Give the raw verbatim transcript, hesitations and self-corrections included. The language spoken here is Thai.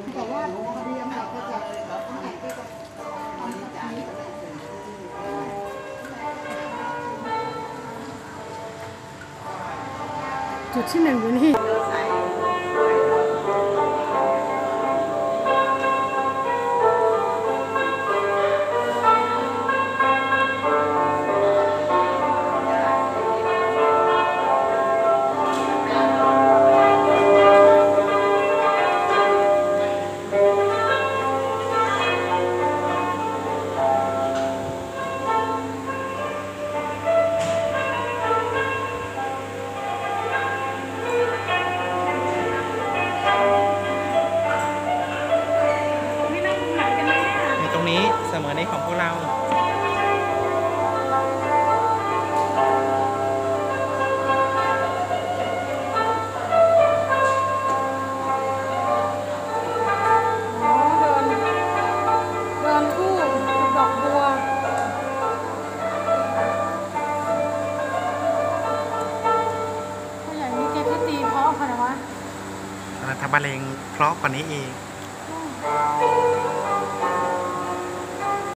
แต่ว่าพอดีอันไหนก็จะอันไหนก็จะทำแบบนี้จุดที่หนึ่งอยู่นี่ตรงนี้เสมอในของพวกเราเดินทูบดอกบัวผู้ใหญ่นี่แกก็ตีเพราะขนาดวะทำบรรเลงเพราะกว่านี้เอง